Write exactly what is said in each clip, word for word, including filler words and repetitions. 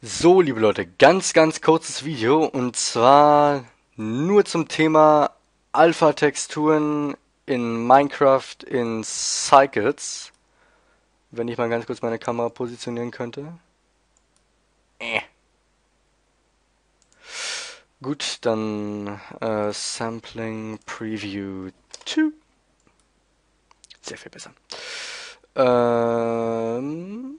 So, liebe Leute, ganz, ganz kurzes Video und zwar nur zum Thema Alpha-Texturen in Minecraft in Cycles. Wenn ich mal ganz kurz meine Kamera positionieren könnte. Äh. Gut, dann äh, Sampling Preview zwei. Sehr viel besser. Ähm.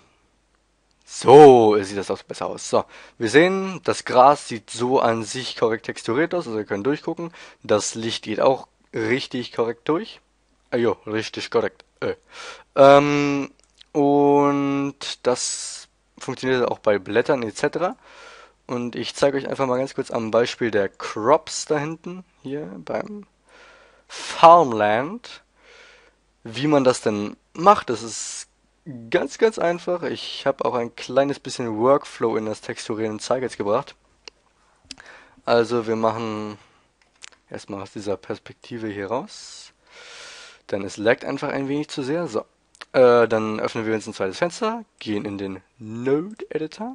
So sieht das auch besser aus. So, wir sehen, das Gras sieht so an sich korrekt texturiert aus, also wir können durchgucken. Das Licht geht auch richtig korrekt durch. Ah jo, richtig korrekt. Äh. Ähm, und das funktioniert auch bei Blättern et cetera. Und ich zeige euch einfach mal ganz kurz am Beispiel der Crops da hinten, hier beim Farmland, wie man das denn macht. Das ist ganz, ganz einfach. Ich habe auch ein kleines bisschen Workflow in das Texturieren und Cycles gebracht. Also wir machen erstmal aus dieser Perspektive hier raus. Denn es laggt einfach ein wenig zu sehr. So. Äh, dann öffnen wir uns ein zweites Fenster, gehen in den Node Editor.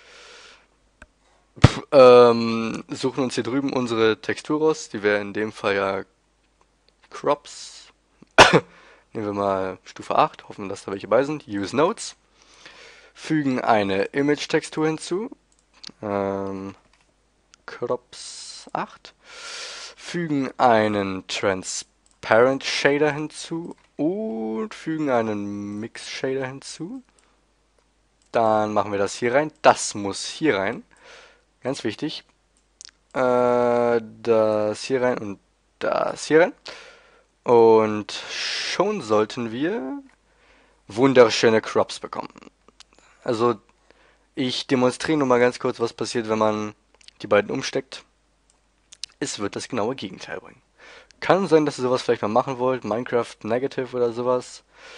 Pff, ähm, suchen uns hier drüben unsere Textur raus. Die wäre in dem Fall ja Crops. Nehmen wir mal Stufe acht, hoffen, dass da welche bei sind. Use Nodes. Fügen eine Image-Textur hinzu. Ähm, Crops acht. Fügen einen Transparent Shader hinzu. Und fügen einen Mix Shader hinzu. Dann machen wir das hier rein. Das muss hier rein. Ganz wichtig. Äh, das hier rein und das hier rein. Und schon sollten wir wunderschöne Crops bekommen. Also, ich demonstriere nur mal ganz kurz, was passiert, wenn man die beiden umsteckt. Es wird das genaue Gegenteil bringen. Kann sein, dass ihr sowas vielleicht mal machen wollt, Minecraft Negative oder sowas.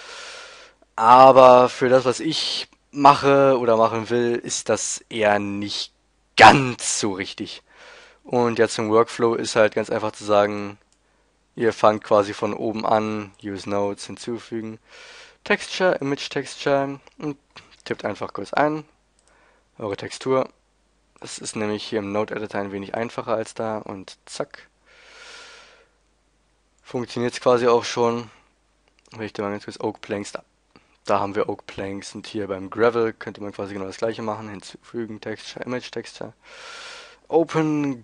Aber für das, was ich mache oder machen will, ist das eher nicht ganz so richtig. Und ja, zum Workflow ist halt ganz einfach zu sagen, ihr fangt quasi von oben an, Use Nodes hinzufügen, Texture, Image Texture und tippt einfach kurz ein, eure Textur. Das ist nämlich hier im Node Editor ein wenig einfacher als da und zack. Funktioniert es quasi auch schon. Wenn ich da mal ganz kurz Oak Planks da. Da haben wir Oak Planks und hier beim Gravel könnte man quasi genau das gleiche machen. Hinzufügen, Texture, Image Texture. Open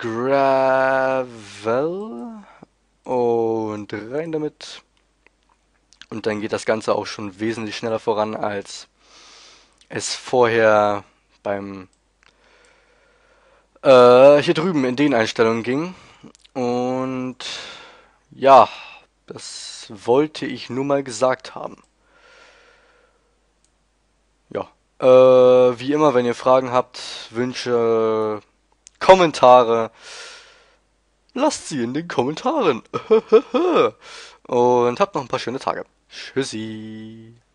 Gravel und rein damit. Und dann geht das Ganze auch schon wesentlich schneller voran, als es vorher beim äh, hier drüben in den Einstellungen ging. Und ja, das wollte ich nur mal gesagt haben. Ja, äh, wie immer, wenn ihr Fragen habt, Wünsche, Kommentare, lasst sie in den Kommentaren. Und habt noch ein paar schöne Tage. Tschüssi.